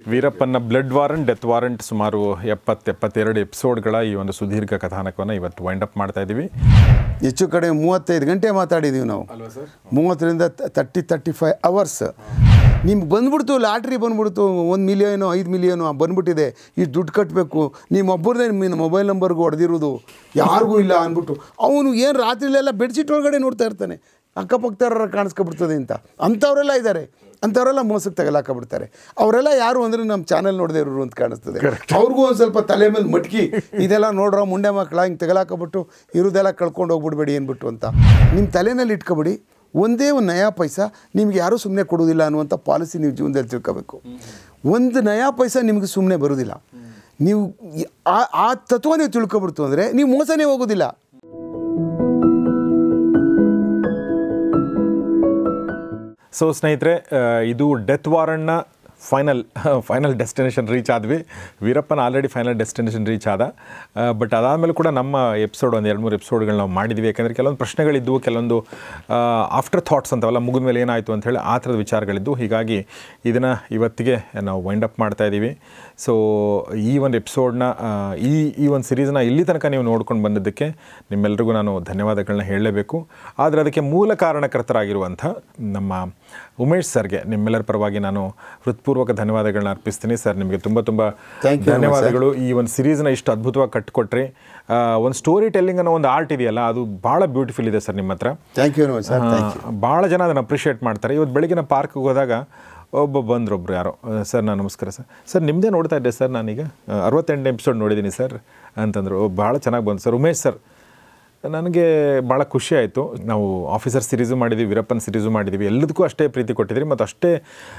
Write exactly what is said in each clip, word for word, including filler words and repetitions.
ವೀರಪ್ಪನ blood warrant death warrant ಸುಮಾರು ಎಪ್ಪತ್ತು ಎಪ್ಪತ್ತೆರಡು ಎಪಿಸೋಡ್ಗಳ ಈ ಒಂದು ಸುದೀರ್ಘ ಕಥಾನಕವನ್ನು ಇವತ್ತು ವೈಂಡ್ ಅಪ್ ಮಾಡ್ತಾ ಇದ್ದೀವಿ. ಹೆಚ್ಚು ಕಡೆ ಮೂವತ್ತೈದು ಗಂಟೆ ಮಾತಾಡಿದ್ದೀವಿ ನಾವು. ಮೂವತ್ತರಿಂದ ತರ್ಟಿ ತರ್ಟಿ ಫೈವ್ ಅವರ್ಸ್ ನಿಮ್ಗೆ ಬಂದ್ಬಿಡ್ತು, ಲಾಟ್ರಿ ಬಂದ್ಬಿಡ್ತು, ಒಂದು ಮಿಲಿಯನು ಐದು ಮಿಲಿಯನು ಬಂದ್ಬಿಟ್ಟಿದೆ, ಇಷ್ಟು ದುಡ್ಡು ಕಟ್ಟಬೇಕು, ನಿಮ್ಮೊಬ್ಬರದೇ ನಿಮ್ಮ ಮೊಬೈಲ್ ನಂಬರ್ಗೂ ಹೊಡೆದಿರೋದು, ಯಾರಿಗೂ ಇಲ್ಲ ಅಂದ್ಬಿಟ್ಟು ಅವನು ಏನು ರಾತ್ರಿಲೆಲ್ಲ ಬೆಡ್ಶೀಟ್ ಒಳಗಡೆ ನೋಡ್ತಾ ಇರ್ತಾನೆ, ಅಕ್ಕಪಕ್ಕದವ್ರ ಕಾಣಿಸ್ಕೊಬಿಡ್ತದೆ ಅಂತ. ಅಂಥವರೆಲ್ಲ ಇದ್ದಾರೆ, ಅಂಥವರೆಲ್ಲ ಮೋಸಕ್ಕೆ ತಗಲಾಕಬಿಡ್ತಾರೆ. ಅವರೆಲ್ಲ ಯಾರು ಅಂದರೆ ನಮ್ಮ ಚಾನಲ್ ನೋಡದೇ ಇರೋರು ಅಂತ ಕಾಣಿಸ್ತದೆ. ಅವ್ರಿಗೂ ಒಂದು ಸ್ವಲ್ಪ ತಲೆ ಮೇಲೆ ಮಟ್ಕಿ ಇದೆಲ್ಲ ನೋಡ್ರೋ ಮುಂಡೆ ಮಕ್ಕಳ ಹಿಂಗೆ ತಗಲಾಕಬಿಟ್ಟು ಇರೋದೆಲ್ಲ ಕಳ್ಕೊಂಡು ಹೋಗ್ಬಿಡ್ಬೇಡಿ ಅಂದ್ಬಿಟ್ಟು ಅಂತ ನಿಮ್ಮ ತಲೆನಲ್ಲಿ ಇಟ್ಕೊಬಿಡಿ. ಒಂದೇ ಒಂದು ನಯಾ ಪೈಸಾ ನಿಮ್ಗೆ ಯಾರೂ ಸುಮ್ಮನೆ ಕೊಡೋದಿಲ್ಲ ಅನ್ನುವಂಥ ಪಾಲಿಸಿ ನೀವು ಜೀವನದಲ್ಲಿ ತಿಳ್ಕೋಬೇಕು. ಒಂದು ನಯಾ ಪೈಸಾ ನಿಮಗೆ ಸುಮ್ಮನೆ ಬರೋದಿಲ್ಲ. ನೀವು ಆ ತತ್ವ ನೀವು ತಿಳ್ಕೊಬಿಡ್ತು ಅಂದರೆ ನೀವು ಮೋಸನೇ ಹೋಗೋದಿಲ್ಲ. ಸೊ ಸ್ನೇಹಿತರೆ, ಇದು ಡೆತ್ ವಾರಂಟ್ನ ಫೈನಲ್ ಫೈನಲ್ ಡೆಸ್ಟಿನೇಷನ್ ರೀಚ್ ಆದ್ವಿ. ವೀರಪ್ಪನ ಆಲ್ರೆಡಿ ಫೈನಲ್ ಡೆಸ್ಟಿನೇಷನ್ ರೀಚ್ ಆದ. ಬಟ್ ಅದಾದಮೇಲೆ ಕೂಡ ನಮ್ಮ ಎಪಿಸೋಡ್ ಒಂದು ಎರಡು ಮೂರು ಎಪಿಸೋಡ್ಗಳು ನಾವು ಮಾಡಿದ್ವಿ. ಯಾಕೆಂದರೆ ಕೆಲವೊಂದು ಪ್ರಶ್ನೆಗಳಿದ್ದವು, ಕೆಲವೊಂದು ಆಫ್ಟರ್ ಥಾಟ್ಸ್ ಅಂತವಲ್ಲ, ಮುಗಿದ ಮೇಲೆ ಏನಾಯಿತು ಅಂತ ಹೇಳಿ ಆ ಥರದ ವಿಚಾರಗಳಿದ್ದು. ಹೀಗಾಗಿ ಇದನ್ನು ಇವತ್ತಿಗೆ ನಾವು ವೈಂಡ್ ಅಪ್ ಮಾಡ್ತಾಯಿದ್ದೀವಿ. ಸೊ ಈ ಒಂದು ಎಪಿಸೋಡ್ನ ಈ ಈ ಒಂದು ಸಿರೀಸ್ನ ಇಲ್ಲಿ ತನಕ ನೀವು ನೋಡ್ಕೊಂಡು ಬಂದಿದ್ದಕ್ಕೆ ನಿಮ್ಮೆಲ್ಲರಿಗೂ ನಾನು ಧನ್ಯವಾದಗಳನ್ನ ಹೇಳಲೇಬೇಕು. ಆದರೆ ಅದಕ್ಕೆ ಮೂಲ ಕಾರಣಕರ್ತರಾಗಿರುವಂಥ ನಮ್ಮ ಉಮೇಶ್ ಸರ್ಗೆ ನಿಮ್ಮೆಲ್ಲರ ಪರವಾಗಿ ನಾನು ಹೃತ್ಪೂರ್ವಕ ಧನ್ಯವಾದಗಳನ್ನ ಅರ್ಪಿಸ್ತೀನಿ. ಸರ್, ನಿಮಗೆ ತುಂಬ ತುಂಬ ಧನ್ಯವಾದಗಳು. ಈ ಒಂದು ಸಿರೀಸ್ನ ಇಷ್ಟು ಅದ್ಭುತವಾಗಿ ಕಟ್ಟಿಕೊಟ್ರಿ. ಒಂದು ಸ್ಟೋರಿ ಟೆಲ್ಲಿಂಗ್ ಅನ್ನೋ ಒಂದು ಆರ್ಟ್ ಇದೆಯಲ್ಲ, ಅದು ಭಾಳ ಬ್ಯೂಟಿಫುಲ್ ಇದೆ ಸರ್ ನಿಮ್ಮ ಹತ್ರ. Thank you sir. ಭಾಳ ಜನ ಅದನ್ನು ಅಪ್ರಿಷಿಯೇಟ್ ಮಾಡ್ತಾರೆ. ಇವತ್ತು ಬೆಳಗಿನ ಪಾರ್ಕ್ಗೆ ಹೋದಾಗ ಒಬ್ಬ ಬಂದ್ರೊಬ್ರು ಯಾರೋ, ಸರ್ ನಾನು ನಮಸ್ಕಾರ ಸರ್, ಸರ್ ನಿಮ್ಮದೇ ನೋಡ್ತಾ ಇದ್ದೆ ಸರ್, ನಾನೀಗ ಅರವತ್ತೆಂಟನೇ ಎಪಿಸೋಡ್ ನೋಡಿದ್ದೀನಿ ಸರ್ ಅಂತಂದರು. ಭಾಳ ಚೆನ್ನಾಗಿ ಬಂತು ಸರ್ ಉಮೇಶ್ ಸರ್. ನನಗೆ ಭಾಳ ಖುಷಿ ಆಯಿತು. ನಾವು ಆಫೀಸರ್ ಸಿರೀಸು ಮಾಡಿದ್ದೀವಿ, ವೀರಪ್ಪನ ಸಿರೀಸು ಮಾಡಿದ್ದೀವಿ, ಎಲ್ಲದಕ್ಕೂ ಅಷ್ಟೇ ಪ್ರೀತಿ ಕೊಟ್ಟಿದ್ದೀರಿ. ಮತ್ತು ಅಷ್ಟೇ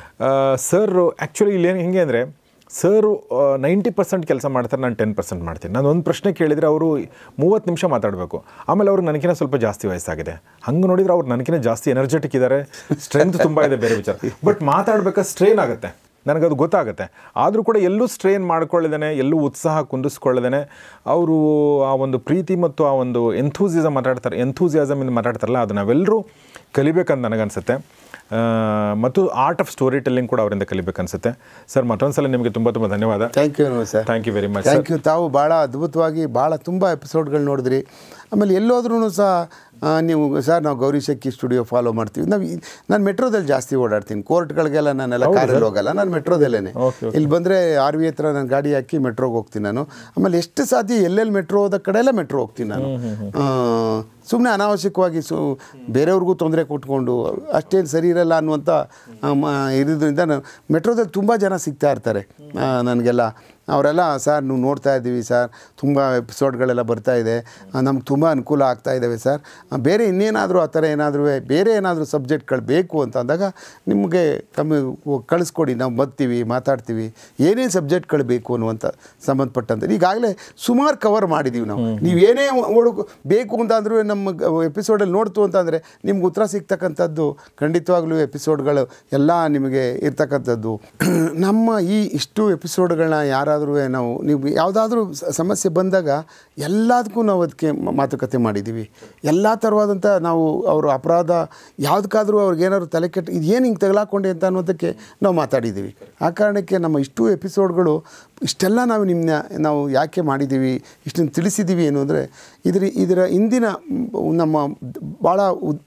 ಸರ್ ಆ್ಯಕ್ಚುಲಿ ಇಲ್ಲಿ ಹೆಂಗೆ ಅಂದರೆ, ಸರು ನೈಂಟಿ ಪರ್ಸೆಂಟ್ ಕೆಲಸ ಮಾಡ್ತಾರೆ, ನಾನು ಟೆನ್ ಪರ್ಸೆಂಟ್ ಮಾಡ್ತೀನಿ. ನಾನು ಒಂದು ಪ್ರಶ್ನೆ ಕೇಳಿದರೆ ಅವರು ಮೂವತ್ತು ನಿಮಿಷ ಮಾತಾಡಬೇಕು. ಆಮೇಲೆ ಅವ್ರಿಗೆ ನನಗಿನ ಸ್ವಲ್ಪ ಜಾಸ್ತಿ ವಯಸ್ಸಾಗಿದೆ. ಹಂಗೆ ನೋಡಿದರೆ ಅವ್ರು ನನಗಿನ ಜಾಸ್ತಿ ಎನರ್ಜೆಟಿಕ್ ಇದ್ದಾರೆ, ಸ್ಟ್ರೆಂತ್ ತುಂಬ ಇದೆ, ಬೇರೆ ವಿಚಾರ. ಬಟ್ ಮಾತಾಡ್ಬೇಕಾದ್ರೆ ಸ್ಟ್ರೇನ್ ಆಗುತ್ತೆ, ನನಗದು ಗೊತ್ತಾಗುತ್ತೆ. ಆದರೂ ಕೂಡ ಎಲ್ಲೂ ಸ್ಟ್ರೇನ್ ಮಾಡ್ಕೊಳ್ಳದೇನೆ, ಎಲ್ಲೂ ಉತ್ಸಾಹ ಕುಂದಿಸ್ಕೊಳ್ಳದೇನೆ ಅವರು ಆ ಒಂದು ಪ್ರೀತಿ ಮತ್ತು ಆ ಒಂದು ಎಂಥೂಸಿಸಮ್ ಮಾತಾಡ್ತಾರೆ, ಎಂಥೂಸಿಯಾಸಮಿಂದ ಮಾತಾಡ್ತಾರಲ್ಲ, ಅದು ನಾವೆಲ್ಲರೂ ಕಲಿಬೇಕಂತ ನನಗನ್ಸುತ್ತೆ. ಮತ್ತು ಆರ್ಟ್ ಆಫ್ ಸ್ಟೋರಿ ಟೆಲ್ಲಿಂಗ್ ಕೂಡ ಅವರಿಂದ ಕಲಿಬೇಕನ್ಸುತ್ತೆ. ಸರ್, ಮತ್ತೊಂದು ಸಲ ನಿಮಗೆ ತುಂಬ ತುಂಬ ಧನ್ಯವಾದ. Thank you sir. Thank you very much. Thank you. ತಾವು ಭಾಳ ಅದ್ಭುತವಾಗಿ ಭಾಳ ತುಂಬ ಎಪಿಸೋಡ್ಗಳು ನೋಡಿದ್ರಿ. ಆಮೇಲೆ ಎಲ್ಲೋದ್ರೂ ಸಹ ನೀವು ಸರ್ ನಾವು ಗೌರೀಶ್ ಅಕ್ಕಿ ಸ್ಟುಡಿಯೋ ಫಾಲೋ ಮಾಡ್ತೀವಿ. ನಾವು ನಾನು ಮೆಟ್ರೋದಲ್ಲಿ ಜಾಸ್ತಿ ಓಡಾಡ್ತೀನಿ. ಕೋರ್ಟ್ಗಳಿಗೆಲ್ಲ ನಾನೆಲ್ಲ ಕಾರಲ್ಲಿ ಹೋಗಲ್ಲ, ನಾನು ಮೆಟ್ರೋದಲ್ಲೇ. ಇಲ್ಲಿ ಬಂದರೆ ಆರ್ ವಿ ಹತ್ರ ನಾನು ಗಾಡಿ ಹಾಕಿ ಮೆಟ್ರೋಗೆ ಹೋಗ್ತೀನಿ ನಾನು. ಆಮೇಲೆ ಎಷ್ಟು ಸಾಧ್ಯ ಎಲ್ಲೆಲ್ಲಿ ಮೆಟ್ರೋ ಹೋದ ಕಡೆ ಎಲ್ಲ ಮೆಟ್ರೋ ಹೋಗ್ತೀನಿ ನಾನು. ಸುಮ್ಮನೆ ಅನಾವಶ್ಯಕವಾಗಿ ಸು ಬೇರೆಯವ್ರಿಗೂ ತೊಂದರೆ ಕೊಟ್ಕೊಂಡು ಅಷ್ಟೇನು ಸರಿ ಇರಲ್ಲ ಅನ್ನುವಂಥ ಇರೋದ್ರಿಂದ ನಾನು ಮೆಟ್ರೋದಲ್ಲಿ ತುಂಬ ಜನ ಸಿಗ್ತಾ ಇರ್ತಾರೆ ನನಗೆಲ್ಲ. ಅವರೆಲ್ಲ ಸರ್ ನೀವು ನೋಡ್ತಾ ಇದ್ದೀವಿ ಸರ್, ತುಂಬ ಎಪಿಸೋಡ್ಗಳೆಲ್ಲ ಬರ್ತಾಯಿದೆ, ನಮ್ಗೆ ತುಂಬ ಅನುಕೂಲ ಆಗ್ತಾ ಇದ್ದಾವೆ ಸರ್, ಬೇರೆ ಇನ್ನೇನಾದರೂ ಆ ಥರ ಏನಾದರೂ ಬೇರೆ ಏನಾದರೂ ಸಬ್ಜೆಕ್ಟ್ಗಳು ಬೇಕು ಅಂತ ಅಂದಾಗ ನಿಮಗೆ ಕಮ್ಮಿ ಕಳಿಸ್ಕೊಡಿ, ನಾವು ಬರ್ತೀವಿ, ಮಾತಾಡ್ತೀವಿ, ಏನೇನು ಸಬ್ಜೆಕ್ಟ್ಗಳು ಬೇಕು ಅನ್ನುವಂಥ ಸಂಬಂಧಪಟ್ಟಂತೆ ಈಗಾಗಲೇ ಸುಮಾರು ಕವರ್ ಮಾಡಿದ್ದೀವಿ ನಾವು. ನೀವು ಏನೇ ಹುಡುಕು ಬೇಕು ಅಂತ ಅಂದರೂ ನಮ್ಮ ಎಪಿಸೋಡಲ್ಲಿ ನೋಡ್ತು ಅಂತಂದರೆ ನಿಮ್ಗೆ ಉತ್ತರ ಸಿಗ್ತಕ್ಕಂಥದ್ದು ಖಂಡಿತವಾಗ್ಲೂ ಎಪಿಸೋಡ್ಗಳು ಎಲ್ಲ ನಿಮಗೆ ಇರ್ತಕ್ಕಂಥದ್ದು. ನಮ್ಮ ಈ ಇಷ್ಟು ಎಪಿಸೋಡ್ಗಳನ್ನ ಯಾರಾದರೂ ನಾವು ನೀವು ಯಾವುದಾದ್ರೂ ಸಮಸ್ಯೆ ಬಂದಾಗ ಎಲ್ಲದಕ್ಕೂ ನಾವು ಅದಕ್ಕೆ ಮಾತುಕತೆ ಮಾಡಿದ್ದೀವಿ. ಎಲ್ಲ ಥರವಾದಂಥ ನಾವು ಅವರು ಅಪರಾಧ ಯಾವುದಕ್ಕಾದರೂ ಅವ್ರಿಗೇನಾದ್ರು ತಲೆ ಕೆಟ್ಟು ಇದು ಏನು ಹಿಂಗೆ ತಗಲಾಕೊಂಡೆ ಅಂತ ಅನ್ನೋದಕ್ಕೆ ನಾವು ಮಾತಾಡಿದ್ದೀವಿ. ಆ ಕಾರಣಕ್ಕೆ ನಮ್ಮ ಇಷ್ಟು ಎಪಿಸೋಡ್ಗಳು ಇಷ್ಟೆಲ್ಲ ನಾವು ನಿಮ್ಮನ್ನ ನಾವು ಯಾಕೆ ಮಾಡಿದ್ದೀವಿ, ಇಷ್ಟನ್ನು ತಿಳಿಸಿದ್ದೀವಿ ಏನು ಅಂದರೆ ಇದರ ಇದರ ಇಂದಿನ ನಮ್ಮ ಭಾಳ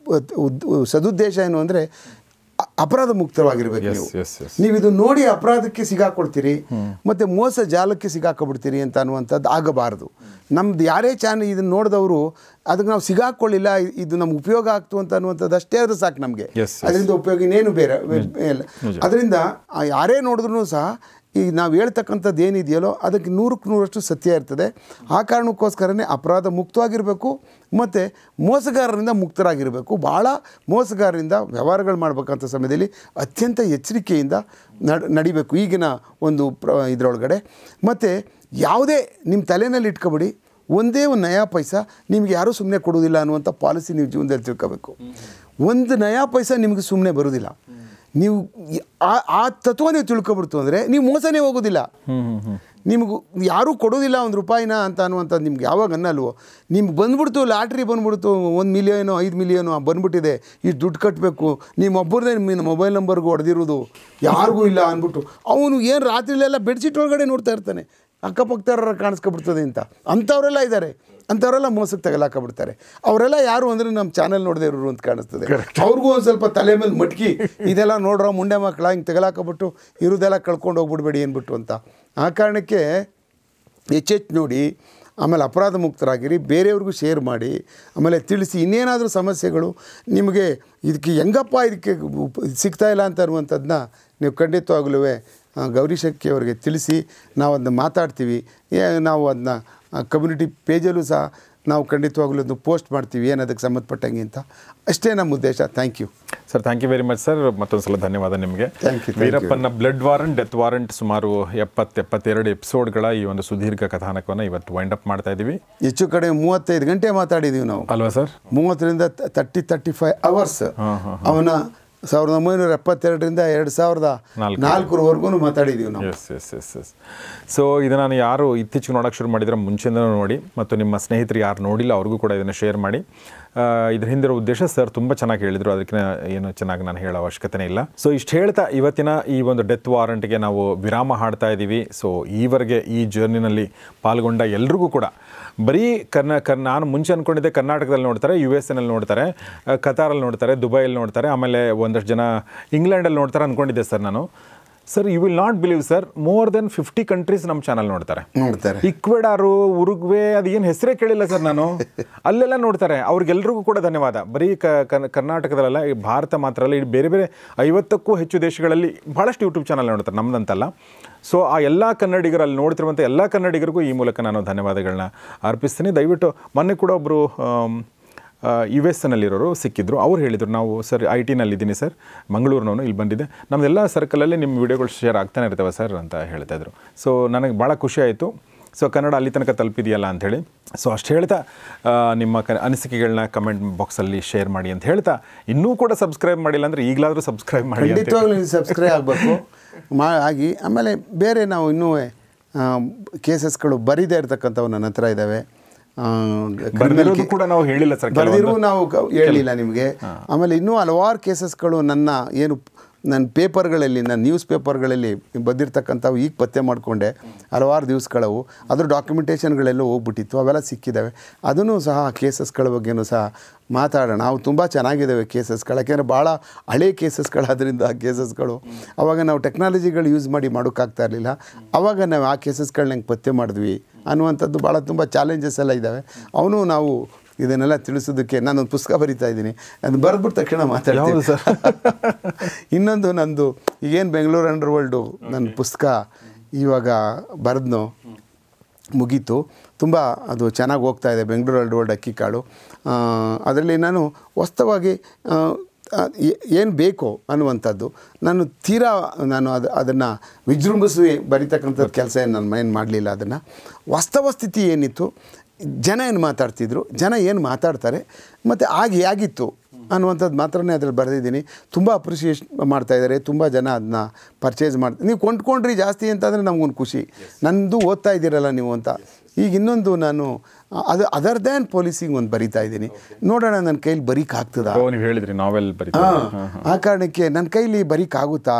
ಸದುದ್ದೇಶ ಏನು ಅಂದರೆ ಅಪರಾಧ ಮುಕ್ತವಾಗಿರ್ಬೇಕು. ನೀವು ನೀವು ಇದು ನೋಡಿ ಅಪರಾಧಕ್ಕೆ ಸಿಗಾಕೊಳ್ತೀರಿ ಮತ್ತು ಮೋಸ ಜಾಲಕ್ಕೆ ಸಿಗಾಕೊಬಿಡ್ತೀರಿ ಅಂತ ಅನ್ನುವಂಥದ್ದು ಆಗಬಾರ್ದು. ನಮ್ದು ಯಾರೇ ಚಾನಲ್ ಇದನ್ನು ನೋಡಿದವರು ಅದಕ್ಕೆ ನಾವು ಸಿಗಾಕೊಳ್ಳಿಲ್ಲ, ಇದು ನಮ್ಗೆ ಉಪಯೋಗ ಆಗ್ತು ಅಂತ ಅನ್ನುವಂಥದ್ದು ಅಷ್ಟೇ ಆದರೂ ಸಾಕು ನಮಗೆ. ಅದರಿಂದ ಉಪಯೋಗ ಇನ್ನೇನು ಬೇರೆ ಇಲ್ಲ. ಅದರಿಂದ ಯಾರೇ ನೋಡಿದ್ರೂ ಸಹ ಈಗ ನಾವು ಹೇಳ್ತಕ್ಕಂಥದ್ದು ಏನಿದೆಯಲ್ಲೋ ಅದಕ್ಕೆ ನೂರಕ್ಕೆ ನೂರಷ್ಟು ಸತ್ಯ ಇರ್ತದೆ. ಆ ಕಾರಣಕ್ಕೋಸ್ಕರನೇ ಅಪರಾಧ ಮುಕ್ತವಾಗಿರಬೇಕು ಮತ್ತು ಮೋಸಗಾರರಿಂದ ಮುಕ್ತರಾಗಿರಬೇಕು. ಭಾಳ ಮೋಸಗಾರರಿಂದ ವ್ಯವಹಾರಗಳು ಮಾಡಬೇಕಂತ ಸಮಯದಲ್ಲಿ ಅತ್ಯಂತ ಎಚ್ಚರಿಕೆಯಿಂದ ನಡ್ ನಡಿಬೇಕು ಈಗಿನ ಒಂದು ಪ್ರ ಇದರೊಳಗಡೆ. ಮತ್ತು ಯಾವುದೇ ನಿಮ್ಮ ತಲೆಯಲ್ಲಿ ಇಟ್ಕೊಬಿಡಿ, ಒಂದೇ ಒಂದು ನಯಾ ಪೈಸಾ ನಿಮ್ಗೆ ಯಾರೂ ಸುಮ್ಮನೆ ಕೊಡೋದಿಲ್ಲ ಅನ್ನುವಂಥ ಪಾಲಿಸಿ ನೀವು ಜೀವನದಲ್ಲಿ ತಿಳ್ಕೋಬೇಕು. ಒಂದು ನಯಾ ಪೈಸಾ ನಿಮಗೆ ಸುಮ್ಮನೆ ಬರೋದಿಲ್ಲ. ನೀವು ಆ ಆ ತತ್ವ ನೀವು ತಿಳ್ಕೊಬಿಡ್ತು ಅಂದರೆ ನೀವು ಮೋಸನೇ ಹೋಗೋದಿಲ್ಲ. ನಿಮಗೂ ಯಾರೂ ಕೊಡೋದಿಲ್ಲ ಒಂದು ರೂಪಾಯಿನ ಅಂತ ಅನ್ನುವಂಥದ್ದು ನಿಮ್ಗೆ ಯಾವಾಗ ಅನ್ನಲ್ವೋ, ನಿಮ್ಗೆ ಬಂದ್ಬಿಡ್ತು ಲಾಟ್ರಿ ಬಂದ್ಬಿಡ್ತು ಒಂದು ಮಿಲಿಯನೋ ಐದು ಮಿಲಿಯನೋ ಬಂದ್ಬಿಟ್ಟಿದೆ, ಇಷ್ಟು ದುಡ್ಡು ಕಟ್ಟಬೇಕು, ನಿಮ್ಮೊಬ್ಬರದೇ ನಿಮ್ಮ ಮೊಬೈಲ್ ನಂಬರ್ಗೂ ಹೊಡೆದಿರೋದು ಯಾರಿಗೂ ಇಲ್ಲ ಅಂದ್ಬಿಟ್ಟು ಅವನು ಏನು ರಾತ್ರಿಲೆಲ್ಲ ಬೆಡ್ಶೀಟ್ ಒಳಗಡೆ ನೋಡ್ತಾ ಇರ್ತಾನೆ, ಅಕ್ಕಪಕ್ಕದವ್ರ ಕಾಣಿಸ್ಕೊಬಿಡ್ತದೆ ಅಂತ. ಅಂಥವರೆಲ್ಲ ಇದ್ದಾರೆ, ಅಂಥವರೆಲ್ಲ ಮೋಸಕ್ಕೆ ತಗಲಾಕಬಿಡ್ತಾರೆ. ಅವರೆಲ್ಲ ಯಾರು ಅಂದರೆ ನಮ್ಮ ಚಾನಲ್ ನೋಡದೇ ಇರೋರು ಅಂತ ಕಾಣಿಸ್ತದೆ. ಅವ್ರಿಗೂ ಒಂದು ಸ್ವಲ್ಪ ತಲೆ ಮೇಲೆ ಮಟ್ಕಿ ಇದೆಲ್ಲ ನೋಡ್ರೋ ಮುಂಡೆ ಮಕ್ಕಳ ಹಿಂಗೆ ತಗಲಾಕಬಿಟ್ಟು ಇರೋದೆಲ್ಲ ಕಳ್ಕೊಂಡು ಹೋಗ್ಬಿಡ್ಬೇಡಿ ಅಂದ್ಬಿಟ್ಟು ಅಂತ. ಆ ಕಾರಣಕ್ಕೆ ಹೆಚ್ಚೆಚ್ಚು ನೋಡಿ, ಆಮೇಲೆ ಅಪರಾಧ ಮುಕ್ತರಾಗಿರಿ, ಬೇರೆಯವ್ರಿಗೂ ಶೇರ್ ಮಾಡಿ, ಆಮೇಲೆ ತಿಳಿಸಿ. ಇನ್ನೇನಾದರೂ ಸಮಸ್ಯೆಗಳು ನಿಮಗೆ ಇದಕ್ಕೆ ಹೆಂಗಪ್ಪ ಇದಕ್ಕೆ ಸಿಗ್ತಾಯಿಲ್ಲ ಅಂತ ಅನ್ನುವಂಥದ್ದನ್ನ ನೀವು ಖಂಡಿತವಾಗಲೂ ಗೌರೀಶ್ ಅಕ್ಕಿ ಅವರಿಗೆ ತಿಳಿಸಿ, ನಾವು ಅದನ್ನ ಮಾತಾಡ್ತೀವಿ. ನಾವು ಅದನ್ನ ಕಮ್ಯುನಿಟಿ ಪೇಜಲ್ಲೂ ಸಹ ನಾವು ಖಂಡಿತವಾಗಲೂ ಅದನ್ನು ಪೋಸ್ಟ್ ಮಾಡ್ತೀವಿ ಏನು ಅದಕ್ಕೆ ಸಂಬಂಧಪಟ್ಟಂಗೆ ಅಂತ. ಅಷ್ಟೇ ನಮ್ಮ ಉದ್ದೇಶ. Thank you sir, thank you very much sir. ಮತ್ತೊಂದು ಸಲ ಧನ್ಯವಾದ ನಿಮಗೆ. Thank you. ವೀರಪ್ಪನ ಬ್ಲಡ್ ವಾರಂಟ್, ಡೆತ್ ವಾರಂಟ್ ಸುಮಾರು ಎಪ್ಪತ್ತು ಎಪ್ಪತ್ತೆರಡು ಎಪಿಸೋಡ್ಗಳ ಈ ಒಂದು ಸುದೀರ್ಘ ಕಥಾನಕವನ್ನು ಇವತ್ತು ವೈಂಡ್ ಅಪ್ ಮಾಡ್ತಾ ಇದ್ದೀವಿ. ಹೆಚ್ಚು ಕಡೆ ಮೂವತ್ತೈದು ಗಂಟೆ ಮಾತಾಡಿದ್ದೀವಿ ನಾವು ಅಲ್ವಾ ಸರ್? ಮೂವತ್ತರಿಂದ ತರ್ಟಿ ತರ್ಟಿ ಫೈವ್ ಅವರ್ಸ್ ಅವನ ಸಾವಿರದ ಒಂಬೈನೂರ ಎಪ್ಪತ್ತೆರಡರಿಂದ ಎರಡು ಸಾವಿರದ ನಾಲ್ಕರವರೆಗೂ ಮಾತಾಡಿದ್ದೀವಿ ನಾವು. Yes yes yes yes so ಇದು ನಾನು ಯಾರು ಇತ್ತೀಚೆಗೆ ನೋಡೋಕ್ಕೆ ಶುರು ಮಾಡಿದ್ರೆ ಮುಂಚೆಯಿಂದ ನೋಡಿ, ಮತ್ತು ನಿಮ್ಮ ಸ್ನೇಹಿತರು ಯಾರು ನೋಡಿಲ್ಲ ಅವ್ರಿಗೂ ಕೂಡ ಇದನ್ನು ಶೇರ್ ಮಾಡಿ. ಇದ್ರ ಹಿಂದಿರೋ ಉದ್ದೇಶ ಸರ್ ತುಂಬ ಚೆನ್ನಾಗಿ ಹೇಳಿದರು, ಅದಕ್ಕೆ ಏನು ಚೆನ್ನಾಗಿ ನಾನು ಹೇಳೋ ಅವಶ್ಯಕತೆ ಇಲ್ಲ. ಸೊ ಇಷ್ಟು ಹೇಳ್ತಾ ಇವತ್ತಿನ ಈ ಒಂದು ಡೆತ್ ವಾರಂಟ್ಗೆ ನಾವು ವಿರಾಮ ಹಾಡ್ತಾ ಇದ್ದೀವಿ. ಸೊ ಈವರೆಗೆ ಈ ಜರ್ನಿನಲ್ಲಿ ಪಾಲ್ಗೊಂಡ ಎಲ್ರಿಗೂ ಕೂಡ ಬರೀ ಕರ್ನಾ ಕರ್ ನಾನು ಮುಂಚೆ ಅಂದ್ಕೊಂಡಿದ್ದೆ ಕರ್ನಾಟಕದಲ್ಲಿ ನೋಡ್ತಾರೆ, ಯು ಎಸ್ ಎನಲ್ಲಿ ನೋಡ್ತಾರೆ, ಕತಾರಲ್ಲಿ ನೋಡ್ತಾರೆ, ದುಬೈಯಲ್ಲಿ ನೋಡ್ತಾರೆ, ಆಮೇಲೆ ಒಂದಷ್ಟು ಜನ ಇಂಗ್ಲೆಂಡಲ್ಲಿ ನೋಡ್ತಾರೆ ಅಂದ್ಕೊಂಡಿದ್ದೆ ಸರ್ ನಾನು. Sir, you will not believe sir, more than fifty countries ನಮ್ಮ ಚಾನಲ್ ನೋಡ್ತಾರೆ. ನೋಡ್ತಾರೆ ಇಕ್ವೆಡಾರು, ಉರುಗ್ವೆ, ಅದು ಏನು ಹೆಸರೇ ಕೇಳಿಲ್ಲ ಸರ್ ನಾನು, ಅಲ್ಲೆಲ್ಲ ನೋಡ್ತಾರೆ. ಅವ್ರಿಗೆಲ್ರಿಗೂ ಕೂಡ ಧನ್ಯವಾದ. ಬರೀ ಕರ್ನಾಟಕದಲ್ಲ, ಈ ಭಾರತ ಮಾತ್ರ ಅಲ್ಲ, ಈ ಬೇರೆ ಬೇರೆ ಐವತ್ತಕ್ಕೂ ಹೆಚ್ಚು ದೇಶಗಳಲ್ಲಿ ಭಾಳಷ್ಟು ಯೂಟ್ಯೂಬ್ ಚಾನಲ್ ನೋಡ್ತಾರೆ, ನಮ್ಮದಂತಲ್ಲ. ಸೊ ಆ ಎಲ್ಲ ಕನ್ನಡಿಗರು, ಅಲ್ಲಿ ನೋಡ್ತಿರುವಂಥ ಎಲ್ಲ ಕನ್ನಡಿಗರಿಗೂ ಈ ಮೂಲಕ ನಾನು ಧನ್ಯವಾದಗಳನ್ನ ಅರ್ಪಿಸ್ತೀನಿ. ದಯವಿಟ್ಟು ಮೊನ್ನೆ ಕೂಡ ಒಬ್ಬರು ಯು ಎಸ್ ನಲ್ಲಿರೋರು ಸಿಕ್ಕಿದ್ರು. ಅವ್ರು ಹೇಳಿದರು, ನಾವು ಸರ್ ಐ ಟಿನಲ್ಲಿದ್ದೀನಿ ಸರ್, ಮಂಗಳೂರಿನವನು, ಇಲ್ಲಿ ಬಂದಿದ್ದೆ, ನಮ್ಮದೆಲ್ಲ ಸರ್ಕಲಲ್ಲಿ ನಿಮ್ಮ ವೀಡಿಯೋಗಳು ಶೇರ್ ಆಗ್ತಾನೆ ಇರ್ತವೆ ಸರ್ ಅಂತ ಹೇಳ್ತಾಯಿದ್ರು. ಸೊ ನನಗೆ ಭಾಳ ಖುಷಿ ಆಯಿತು. ಸೊ ಕನ್ನಡ ಅಲ್ಲಿ ತನಕ ತಲುಪಿದೆಯಲ್ಲ ಅಂಥೇಳಿ. ಸೊ ಅಷ್ಟು ಹೇಳ್ತಾ ನಿಮ್ಮ ಕ ಅನಿಸಿಕೆಗಳನ್ನ ಕಮೆಂಟ್ ಬಾಕ್ಸಲ್ಲಿ ಶೇರ್ ಮಾಡಿ ಅಂತ ಹೇಳ್ತಾ, ಇನ್ನೂ ಕೂಡ ಸಬ್ಸ್ಕ್ರೈಬ್ ಮಾಡಿಲ್ಲ ಅಂದರೆ ಈಗಲಾದರೂ ಸಬ್ಸ್ಕ್ರೈಬ್ ಮಾಡಿ. ಖಂಡಿತವಾಗ್ಲೂ ಸಬ್ಸ್ಕ್ರೈಬ್ ಆಗಬೇಕು ಮಾ ಆಗಿ. ಆಮೇಲೆ ಬೇರೆ ನಾವು ಇನ್ನೂ ಕೇಸಸ್ಗಳು ಬರೀದೇ ಇರ್ತಕ್ಕಂಥವು ನನ್ನ ಹತ್ರ ಇದ್ದಾವೆ. ಕೂಡ ನಾವು ಹೇಳಿಲ್ಲ ಸರ್, ಬರೆದಿರೂ ನಾವು ಹೇಳಿಲ್ಲ ನಿಮಗೆ. ಆಮೇಲೆ ಇನ್ನೂ ಹಲವಾರು ಕೇಸಸ್ಗಳು ನನ್ನ ಏನು ನನ್ನ ಪೇಪರ್ಗಳಲ್ಲಿ, ನನ್ನ ನ್ಯೂಸ್ ಪೇಪರ್ಗಳಲ್ಲಿ ಬಂದಿರತಕ್ಕಂಥವು ಈಗ ಪತ್ತೆ ಮಾಡಿಕೊಂಡೆ, ಹಲವಾರು ದಿವಸಗಳವು. ಅದ್ರ ಡಾಕ್ಯುಮೆಂಟೇಷನ್ಗಳೆಲ್ಲ ಹೋಗ್ಬಿಟ್ಟಿತ್ತು, ಅವೆಲ್ಲ ಸಿಕ್ಕಿದ್ದಾವೆ. ಅದನ್ನು ಸಹ ಕೇಸಸ್ಗಳ ಬಗ್ಗೆಯೂ ಸಹ ಮಾತಾಡೋಣ. ಅವು ತುಂಬ ಚೆನ್ನಾಗಿದ್ದಾವೆ ಕೇಸಸ್ಗಳು, ಯಾಕೆಂದರೆ ಭಾಳ ಹಳೆ ಕೇಸಸ್ಗಳಾದ್ರಿಂದ ಆ ಕೇಸಸ್ಗಳು ಆವಾಗ ನಾವು ಟೆಕ್ನಾಲಜಿಗಳು ಯೂಸ್ ಮಾಡಿ ಮಾಡೋಕ್ಕಾಗ್ತಾ ಇರಲಿಲ್ಲ. ಆವಾಗ ನಾವು ಆ ಕೇಸಸ್ಗಳನ್ನ ಹೆಂಗೆ ಪತ್ತೆ ಮಾಡಿದ್ವಿ ಅನ್ನುವಂಥದ್ದು ಭಾಳ ತುಂಬ ಚಾಲೆಂಜಸ್ ಎಲ್ಲ ಇದ್ದಾವೆ. ಅವನು ನಾವು ಇದನ್ನೆಲ್ಲ ತಿಳಿಸೋದಕ್ಕೆ ನಾನೊಂದು ಪುಸ್ತಕ ಬರಿತಾ ಇದ್ದೀನಿ, ಅದು ಬರೆದ್ಬಿಟ್ಟು ತಕ್ಷಣ ಮಾತಾಡ್ತೀನಿ ಸರ್. ಇನ್ನೊಂದು ನಂದು ಈಗೇನು ಬೆಂಗಳೂರು ಅಂಡರ್ ವರ್ಲ್ಡು ನನ್ನ ಪುಸ್ತಕ ಇವಾಗ ಬರೆದ್ನೋ ಮುಗೀತು, ತುಂಬ ಅದು ಚೆನ್ನಾಗಿ ಹೋಗ್ತಾ ಇದೆ, ಬೆಂಗಳೂರು ಅಂಡರ್ ವರ್ಲ್ಡ್ ಅಕ್ಕಿ ಕಾಳು. ಅದರಲ್ಲಿ ನಾನು ವಾಸ್ತವವಾಗಿ ಏನು ಬೇಕೋ ಅನ್ನುವಂಥದ್ದು ನಾನು ತೀರಾ ನಾನು ಅದು ಅದನ್ನು ವಿಜೃಂಭಿಸಿ ಬರಿತಕ್ಕಂಥದ್ದು ಕೆಲಸ ಏನು ನಾನು ಏನು ಮಾಡಲಿಲ್ಲ. ಅದನ್ನು ವಾಸ್ತವ ಸ್ಥಿತಿ ಏನಿತ್ತು, ಜನ ಏನು ಮಾತಾಡ್ತಿದ್ರು, ಜನ ಏನು ಮಾತಾಡ್ತಾರೆ, ಮತ್ತು ಆಗಿ ಆಗಿತ್ತು ಅನ್ನುವಂಥದ್ದು ಮಾತ್ರನೇ ಅದರಲ್ಲಿ ಬರೆದಿದ್ದೀನಿ. ತುಂಬ ಅಪ್ರಿಷಿಯೇಷನ್ ಮಾಡ್ತಾಯಿದ್ದಾರೆ, ತುಂಬ ಜನ ಅದನ್ನ ಪರ್ಚೇಸ್ ಮಾಡ್ತಾರೆ. ನೀವು ಕೊಂಡ್ಕೊಂಡ್ರಿ ಜಾಸ್ತಿ ಅಂತಂದರೆ ನಮಗೊಂದು ಖುಷಿ, ನನ್ನದು ಓದ್ತಾ ಇದ್ದೀರಲ್ಲ ನೀವು ಅಂತ. ಈಗ ಇನ್ನೊಂದು ನಾನು ಅದು ಅದರ್ ದ್ಯಾನ್ ಪೊಲೀಸಿಂಗ್ ಒಂದು ಬರಿತಾ ಇದ್ದೀನಿ, ನೋಡೋಣ ನನ್ನ ಕೈಲಿ ಬರೀಕ್ ಆಗ್ತದಾ. ನೀವು ಹೇಳಿದ್ರಿ ನಾವೆಲ್ ಬರೀ, ಆ ಕಾರಣಕ್ಕೆ ನನ್ನ ಕೈಲಿ ಬರೀಕಾಗುತ್ತಾ,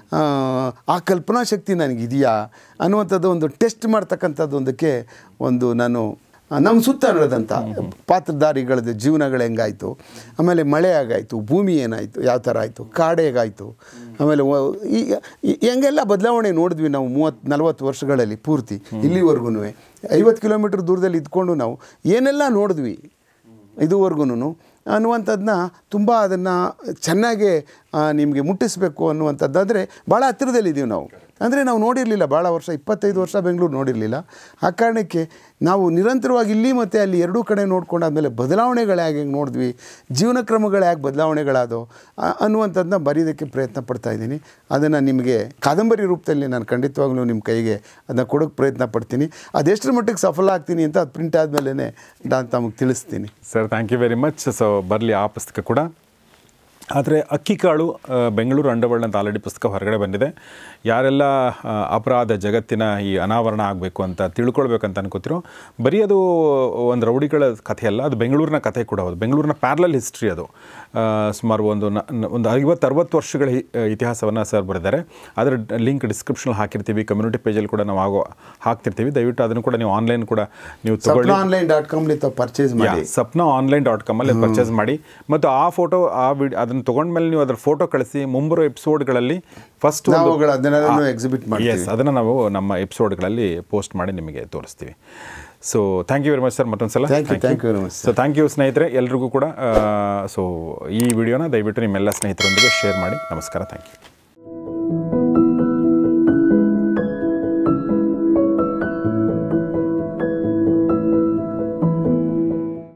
ಆ ಕಲ್ಪನಾ ಶಕ್ತಿ ನನಗಿದೆಯಾ ಅನ್ನುವಂಥದ್ದು ಒಂದು ಟೆಸ್ಟ್ ಮಾಡ್ತಕ್ಕಂಥದ್ದು ಒಂದಕ್ಕೆ ಒಂದು ನಾನು ನಮ್ಮ ಸುತ್ತ ನಡೆದಂಥ ಪಾತ್ರಧಾರಿಗಳದ್ದು ಜೀವನಗಳು ಹೆಂಗಾಯಿತು, ಆಮೇಲೆ ಮಳೆ ಆಗಾಯಿತು, ಭೂಮಿ ಏನಾಯಿತು, ಯಾವ ಥರ ಆಯಿತು, ಕಾಡು ಹೇಗಾಯಿತು, ಆಮೇಲೆ ಈಗ ಹೆಂಗೆಲ್ಲ ಬದಲಾವಣೆ ನೋಡಿದ್ವಿ ನಾವು ಮೂವತ್ತು ನಲ್ವತ್ತು ವರ್ಷಗಳಲ್ಲಿ ಪೂರ್ತಿ ಇಲ್ಲಿವರೆಗೂ. ಐವತ್ತು ಕಿಲೋಮೀಟ್ರ್ ದೂರದಲ್ಲಿ ಇದ್ಕೊಂಡು ನಾವು ಏನೆಲ್ಲ ನೋಡಿದ್ವಿ ಇದುವರೆಗೂ ಅನ್ನುವಂಥದ್ದನ್ನ ತುಂಬ ಅದನ್ನು ಚೆನ್ನಾಗೇ ನಿಮಗೆ ಮುಟ್ಟಿಸಬೇಕು ಅನ್ನುವಂಥದ್ದಾದರೆ ಭಾಳ ಹತ್ತಿರದಲ್ಲಿದ್ದೀವಿ ನಾವು. ಅಂದರೆ ನಾವು ನೋಡಿರಲಿಲ್ಲ ಭಾಳ ವರ್ಷ, ಇಪ್ಪತ್ತೈದು ವರ್ಷ ಬೆಂಗಳೂರು ನೋಡಿರಲಿಲ್ಲ. ಆ ಕಾರಣಕ್ಕೆ ನಾವು ನಿರಂತರವಾಗಿ ಇಲ್ಲಿ ಮತ್ತು ಅಲ್ಲಿ ಎರಡೂ ಕಡೆ ನೋಡ್ಕೊಂಡಾದ್ಮೇಲೆ ಬದಲಾವಣೆಗಳು ಹೇಗೆ ಹೆಂಗೆ ನೋಡಿದ್ವಿ, ಜೀವನ ಕ್ರಮಗಳು ಹೇಗೆ ಬದಲಾವಣೆಗಳಾದವು ಅನ್ನುವಂಥದ್ದನ್ನ ಬರೀಯೋದಕ್ಕೆ ಪ್ರಯತ್ನ ಪಡ್ತಾಯಿದ್ದೀನಿ. ಅದನ್ನು ನಿಮಗೆ ಕಾದಂಬರಿ ರೂಪದಲ್ಲಿ ನಾನು ಖಂಡಿತವಾಗ್ಲೂ ನಿಮ್ಮ ಕೈಗೆ ಅದನ್ನು ಕೊಡೋಕ್ಕೆ ಪ್ರಯತ್ನ ಪಡ್ತೀನಿ. ಅದೆಷ್ಟರ ಮಟ್ಟಿಗೆ ಸಫಲ ಆಗ್ತೀನಿ ಅಂತ ಅದು ಪ್ರಿಂಟ್ ಆದಮೇಲೆ ನಾನು ತಮಗೆ ತಿಳಿಸ್ತೀನಿ. Sir, thank you very much. So ಬರಲಿ ಆ ಪುಸ್ತಕ ಕೂಡ. ಆದರೆ ಅಕ್ಕಿ ಕಾಳು ಬೆಂಗಳೂರು ಅಂಡರ್ವರ್ಲ್ಡ್ ಅಂತ ಆಲ್ರೆಡಿ ಪುಸ್ತಕ ಹೊರಗಡೆ ಬಂದಿದೆ. ಯಾರೆಲ್ಲ ಅಪರಾಧ ಜಗತ್ತಿನ ಈ ಅನಾವರಣ ಆಗಬೇಕು ಅಂತ ತಿಳ್ಕೊಳ್ಬೇಕಂತ ಅನ್ಕೋತಿರೋ, ಬರೀ ಅದು ಒಂದು ರೌಡಿಗಳ ಕಥೆ ಅಲ್ಲ, ಅದು ಬೆಂಗಳೂರಿನ ಕಥೆ ಕೂಡ ಹೌದು. ಬೆಂಗಳೂರಿನ ಪ್ಯಾರಲಲ್ ಹಿಸ್ಟ್ರಿ ಅದು. ಸುಮಾರು ಒಂದು ಒಂದು ಐವತ್ತು ಅರವತ್ತು ವರ್ಷಗಳ ಇತಿಹಾಸವನ್ನು ಸರ್ ಬರೆದಿದ್ದಾರೆ. ಅದರ ಲಿಂಕ್ ಡಿಸ್ಕ್ರಿಪ್ಷನಲ್ಲಿ ಹಾಕಿರ್ತೀವಿ, ಕಮ್ಯುನಿಟಿ ಪೇಜಲ್ಲಿ ಕೂಡ ನಾವು ಆಗೋ ಹಾಕ್ತಿರ್ತೀವಿ. ದಯವಿಟ್ಟು ಅದನ್ನು ಕೂಡ ನೀವು ಆನ್ಲೈನ್ ಕೂಡ ನೀವು ತಗೊಳ್ಳಿ. ಆನ್ಲೈನ್ ಡಾಟ್ ಕಾಮ್ಲಿ ಪರ್ಚೇಸ್ ಮಾಡಿ, ಸಪ್ನಾ ಆನ್ಲೈನ್ ಡಾಟ್ ಕಾಮಲ್ಲಿ ಪರ್ಚೇಸ್ ಮಾಡಿ. ಮತ್ತು ಆ ಫೋಟೋ ಆ ವಿಡಿಯೋ ಅದನ್ನು ತೊಗೊಂಡ್ಮೇಲೆ ನೀವು ಅದರ ಫೋಟೋ ಕಳಿಸಿ. ಮುಂಬರೋ ಎಪಿಸೋಡ್ಗಳಲ್ಲಿ ಫಸ್ಟ್ ಎಕ್ಸಿಬಿಟ್ ಮಾಡಿ, ಎಸ್ ಅದನ್ನು ನಾವು ನಮ್ಮ ಎಪಿಸೋಡ್ಗಳಲ್ಲಿ ಪೋಸ್ಟ್ ಮಾಡಿ ನಿಮಗೆ ತೋರಿಸ್ತೀವಿ. So thank you very much sir. ಮತ್ತೊಂದು ಸಲ thank you thank you very much. So thank you ಸ್ನೇಹಿತರೆ, ಎಲ್ರಿಗೂ ಕೂಡ. ಸೊ ಈ ವಿಡಿಯೋನ ದಯವಿಟ್ಟು ನಿಮ್ಮೆಲ್ಲ ಸ್ನೇಹಿತರೊಂದಿಗೆ ಶೇರ್ ಮಾಡಿ. ನಮಸ್ಕಾರ, ಥ್ಯಾಂಕ್ ಯು.